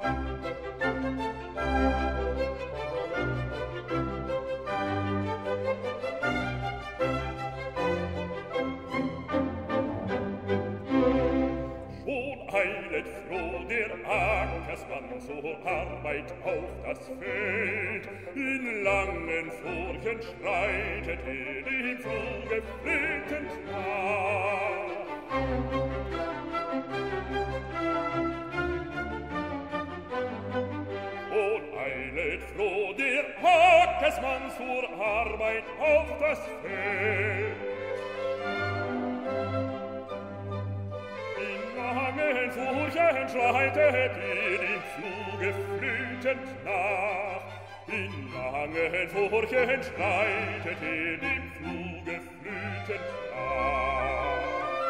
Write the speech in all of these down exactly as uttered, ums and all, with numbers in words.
Eilet froh der Ackersmann zur Arbeit auf das Feld. In langen Furchen schreitet er dem Fluge flötend nach. Und eilet froh der Ackersmann zur Arbeit auf das Feld. Langen Furchen schreitet er dem Fluge flötend nach. In langen Furchen schreitet er dem Fluge flötend nach.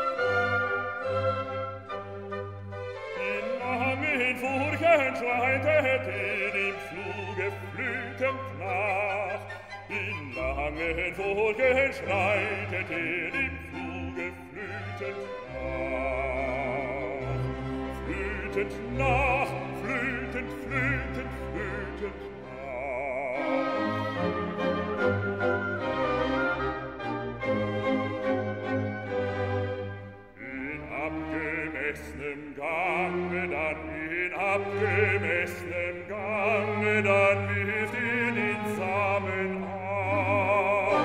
In langen Furchen schreitet er dem Fluge flötend nach. In langen Furchen schreitet er dem Fluge flötend nach. Flötend nach, flötend, flötend, flötend nach. In abgemessenem Gange, dann in abgemessenem Gange, dann wirft er den Samen auf.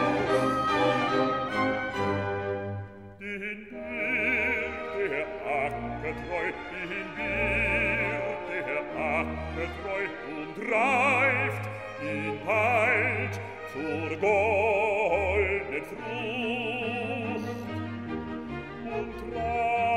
Den wird der Acker treu, den wird der Acker treu und reift ihn bald zur goldenen Frucht und reift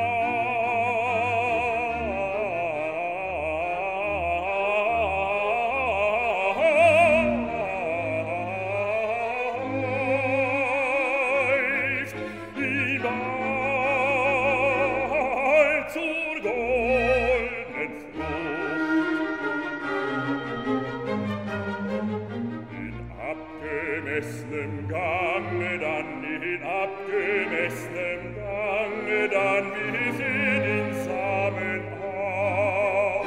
ihn bald zur goldenen abgemessenem Gange, dann in abgemessenem Gange, dann wirft er den Samen auf.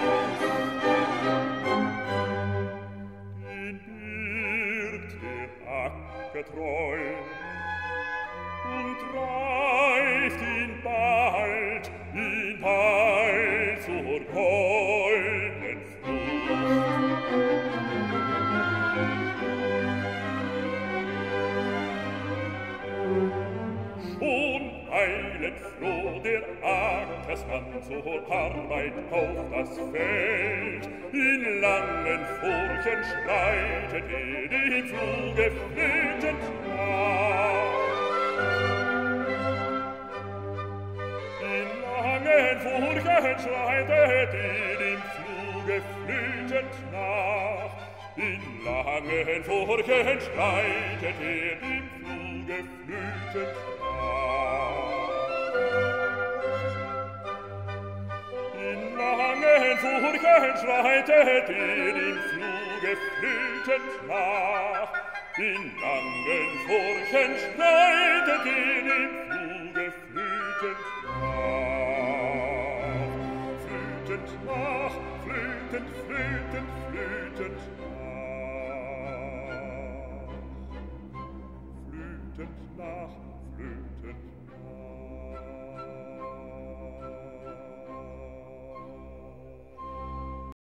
Den wird der Acker treu und reift ihn bald, ihn bald zur goldenen Frucht. Eilet froh der Ackersmann zur Arbeit auf das Feld. In langen Furchen schreitet er dem Fluge flötend nach. In langen Furchen schreitet er dem Fluge flötend nach. In langen Furchen schreitet er dem Fluge flötend nach. In langen Furchen schreitet er dem Fluge flötend nach. In langen Furchen schreitet er dem Fluge flötend nach. Flötend nach, flötend, flötend, flötend nach. Flötend nach, flötend